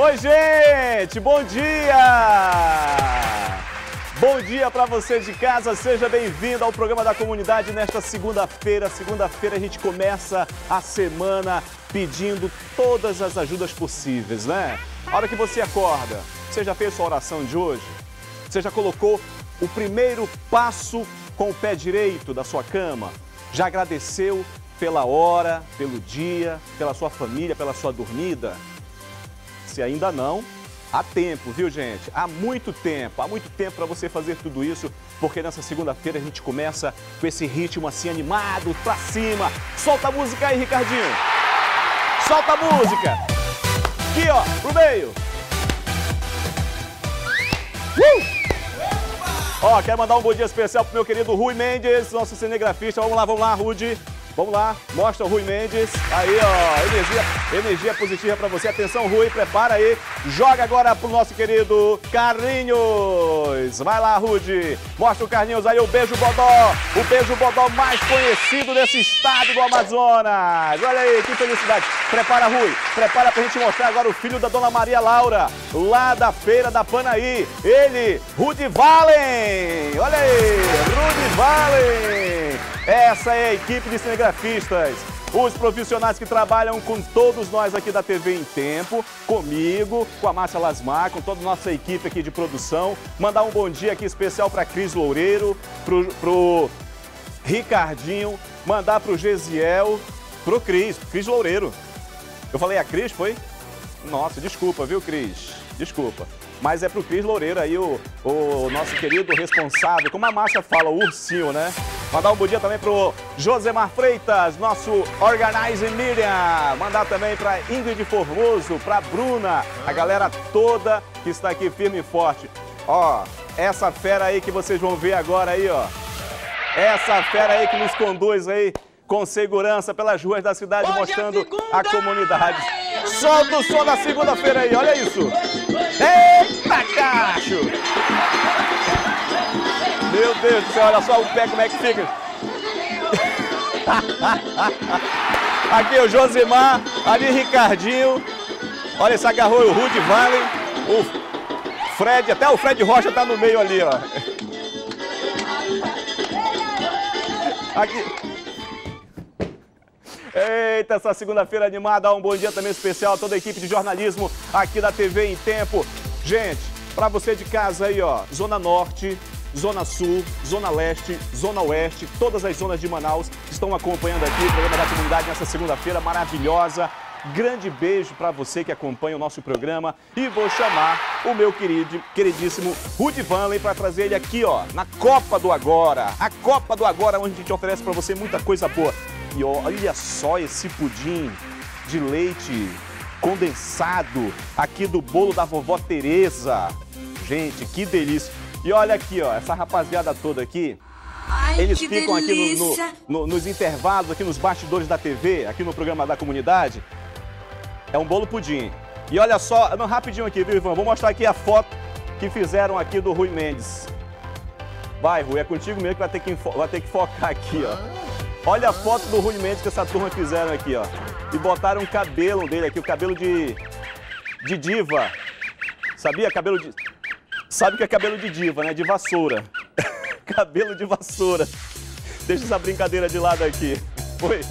Oi, gente! Bom dia! Bom dia para você de casa, seja bem-vindo ao programa da comunidade nesta segunda-feira. Segunda-feira a gente começa a semana pedindo todas as ajudas possíveis, né? A hora que você acorda, você já fez sua oração de hoje? Você já colocou o primeiro passo com o pé direito da sua cama? Já agradeceu pela hora, pelo dia, pela sua família, pela sua dormida? Se ainda não, há tempo, viu, gente? Há muito tempo para você fazer tudo isso, porque nessa segunda-feira a gente começa com esse ritmo assim animado, pra cima. Solta a música aí, Ricardinho. Solta a música. Aqui, ó, pro meio. Ó, quero mandar um bom dia especial pro meu querido Rui Mendes, nosso cinegrafista. Vamos lá, Rudy. Vamos lá, mostra o Rui Mendes. Aí, ó, energia positiva pra você. Atenção, Rui, prepara aí. Joga agora pro nosso querido Carlinhos. Vai lá, Rudy. Mostra o Carlinhos aí, o Beijo Bodó. O Beijo Bodó mais conhecido desse estado do Amazonas. Olha aí, que felicidade. Prepara, Rui. Prepara pra gente mostrar agora o filho da Dona Maria Laura, lá da Feira da Panaí. Ele, Rudy Valen. Olha aí, Rudy Valen. Essa é a equipe de cinegrafistas, os profissionais que trabalham com todos nós aqui da TV em Tempo, comigo, com a Márcia Lasmar, com toda a nossa equipe aqui de produção. Mandar um bom dia aqui especial para Cris Loureiro, pro Ricardinho, mandar pro Gesiel, pro Cris Loureiro. Eu falei a Cris, foi? Nossa, desculpa, viu, Cris? Desculpa. Mas é pro Cris Loureiro aí, o nosso querido responsável, como a Márcia fala, o ursinho, né? Mandar um bom dia também pro Josemar Freitas, nosso Organizing Miriam. Mandar também pra Ingrid Formoso, pra Bruna, a galera toda que está aqui firme e forte. Ó, essa fera aí que vocês vão ver agora aí, ó. Essa fera aí que nos conduz aí com segurança pelas ruas da cidade, mostrando a comunidade. Solta o som da segunda-feira aí, olha isso. Eita, cacho! Meu Deus do céu, olha só o pé como é que fica. Aqui o Josimar, ali Ricardinho. Olha, se agarrou o Rudy Valen, o Fred, até o Fred Rocha tá no meio ali, ó. Aqui. Eita, essa segunda-feira animada, um bom dia também especial a toda a equipe de jornalismo aqui da TV em Tempo. Gente, para você de casa aí, ó, Zona Norte, Zona Sul, Zona Leste, Zona Oeste, todas as zonas de Manaus estão acompanhando aqui o programa da comunidade nessa segunda-feira maravilhosa. Grande beijo para você que acompanha o nosso programa e vou chamar o meu queridíssimo Rudy Valen para trazer ele aqui, ó, na Copa do Agora. A Copa do Agora, onde a gente oferece para você muita coisa boa. E olha só esse pudim de leite condensado aqui do bolo da vovó Tereza. Gente, que delícia. E olha aqui, ó, essa rapaziada toda aqui, eles ficam aqui nos intervalos, aqui nos bastidores da TV, aqui no programa da comunidade. É um bolo pudim. E olha só, não, rapidinho aqui, viu, Ivan? Vou mostrar aqui a foto que fizeram aqui do Rui Mendes. Vai, Rui, é contigo mesmo que vai ter que focar aqui, ó. Olha a foto do Rui Mendes que essa turma fizeram aqui, ó. E botaram o cabelo dele aqui, o cabelo de diva. Sabia? Sabe que é cabelo de diva, né? De vassoura. Cabelo de vassoura. Deixa essa brincadeira de lado aqui. Foi.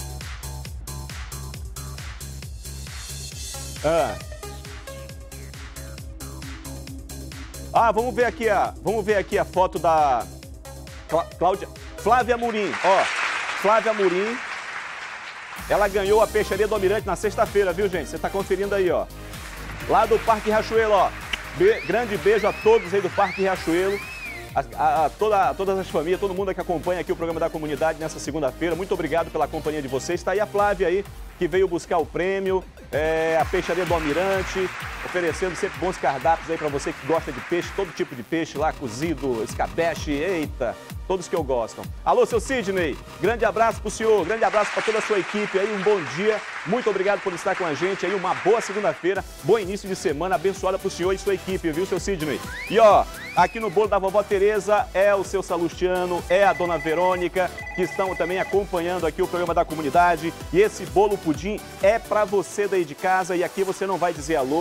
Vamos ver aqui a foto da Flávia Amorim, ó. Flávia Amorim, ela ganhou a peixaria do Almirante na sexta-feira, viu, gente? Você tá conferindo aí, ó. Lá do Parque Riachuelo, ó. Grande beijo a todos aí do Parque Riachuelo, todas as famílias, todo mundo que acompanha aqui o programa da comunidade nessa segunda-feira. Muito obrigado pela companhia de vocês. Está aí a Flávia aí, que veio buscar o prêmio, a peixaria do Almirante, oferecendo sempre bons cardápios aí para você que gosta de peixe, todo tipo de peixe lá, cozido, escabeche, eita, todos que eu gostam. Alô, seu Sidney, grande abraço pro senhor, grande abraço para toda a sua equipe aí, um bom dia, muito obrigado por estar com a gente aí, uma boa segunda-feira, bom início de semana, abençoada pro senhor e sua equipe, viu, seu Sidney? E ó, aqui no bolo da vovó Tereza é o seu Salustiano, é a dona Verônica, que estão também acompanhando aqui o programa da comunidade, e esse bolo pudim é para você daí de casa, e aqui você não vai dizer alô,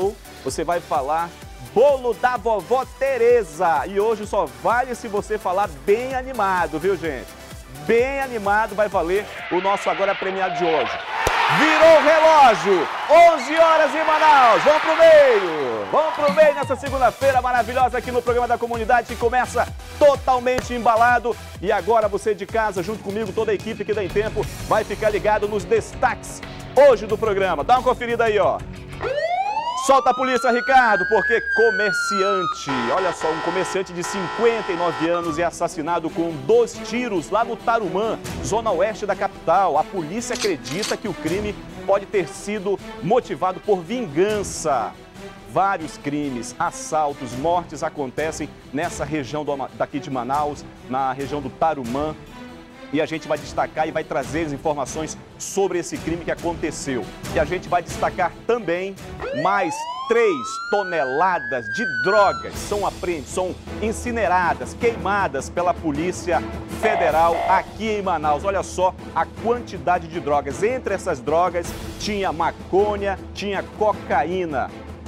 você vai falar bolo da vovó Tereza. E hoje só vale se você falar bem animado, viu, gente? Bem animado vai valer o nosso agora premiado de hoje. Virou o relógio, 11 horas em Manaus, vamos pro meio nessa segunda-feira maravilhosa aqui no programa da comunidade que começa totalmente embalado. E agora você de casa, junto comigo, toda a equipe aqui da Em Tempo, vai ficar ligado nos destaques hoje do programa. Dá uma conferida aí, ó. Solta a polícia, Ricardo, porque comerciante, olha só, um comerciante de 59 anos é assassinado com 2 tiros lá no Tarumã, zona oeste da capital. A polícia acredita que o crime pode ter sido motivado por vingança. Vários crimes, assaltos, mortes acontecem nessa região daqui de Manaus, na região do Tarumã. E a gente vai destacar e vai trazer as informações sobre esse crime que aconteceu. E a gente vai destacar também mais 3 toneladas de drogas são incineradas, queimadas pela Polícia Federal aqui em Manaus. Olha só a quantidade de drogas. Entre essas drogas tinha maconha, tinha cocaína.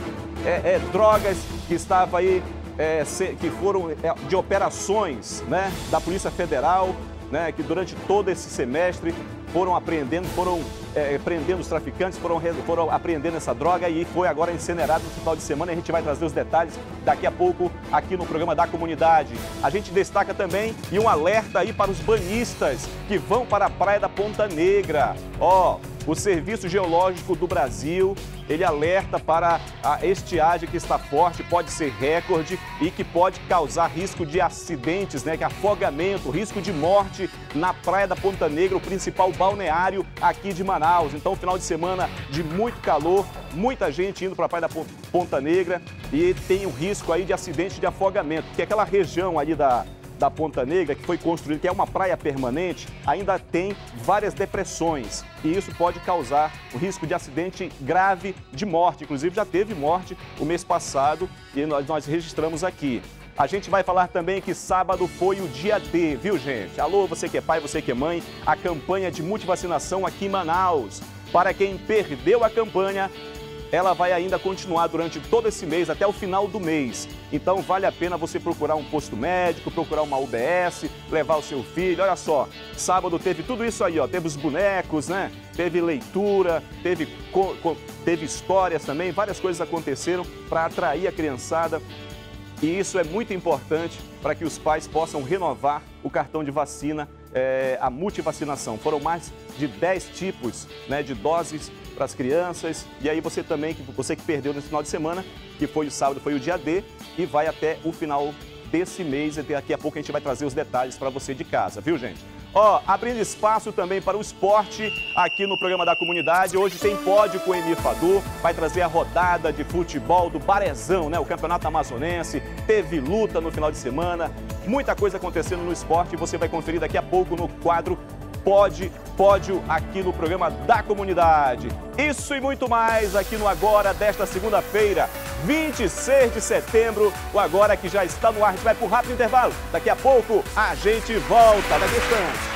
Drogas que estavam aí, que foram de operações, né, da Polícia Federal, né, que durante todo esse semestre foram apreendendo, prendendo os traficantes, foram apreendendo essa droga e foi agora incinerado no final de semana. A gente vai trazer os detalhes daqui a pouco aqui no programa da comunidade. A gente destaca também e um alerta aí para os banhistas que vão para a Praia da Ponta Negra. O Serviço Geológico do Brasil, ele alerta para a estiagem que está forte, pode ser recorde e que pode causar risco de acidentes, né, que afogamento, risco de morte na Praia da Ponta Negra, o principal balneário aqui de Manaus. Então, final de semana de muito calor, muita gente indo para a Praia da Ponta Negra e tem o risco aí de acidente de afogamento, porque aquela região ali da Ponta Negra, que foi construída, que é uma praia permanente, ainda tem várias depressões e isso pode causar o risco de acidente grave de morte. Inclusive já teve morte o mês passado e nós registramos aqui. A gente vai falar também que sábado foi o dia D, viu, gente? Alô, você que é pai, você que é mãe, a campanha de multivacinação aqui em Manaus. Para quem perdeu a campanha, ela vai ainda continuar durante todo esse mês, até o final do mês. Então vale a pena você procurar um posto médico, procurar uma UBS, levar o seu filho. Olha só, sábado teve tudo isso aí, ó. Teve os bonecos, né? Teve leitura, teve histórias também, várias coisas aconteceram para atrair a criançada. E isso é muito importante para que os pais possam renovar o cartão de vacina, a multivacinação. Foram mais de 10 tipos, né, de doses para as crianças. E aí você também, você que perdeu nesse final de semana, que foi o sábado, foi o dia D, e vai até o final desse mês. E daqui a pouco a gente vai trazer os detalhes para você de casa, viu, gente? Abrindo espaço também para o esporte aqui no programa da comunidade. Hoje tem pódio com o Emir Fadu, vai trazer a rodada de futebol do Barezão, né? O Campeonato Amazonense, teve luta no final de semana, muita coisa acontecendo no esporte e você vai conferir daqui a pouco no quadro Pódio aqui no programa da comunidade. Isso e muito mais aqui no Agora desta segunda-feira, 26 de setembro. O Agora que já está no ar. A gente vai para um rápido intervalo. Daqui a pouco a gente volta. Daqui a instantes.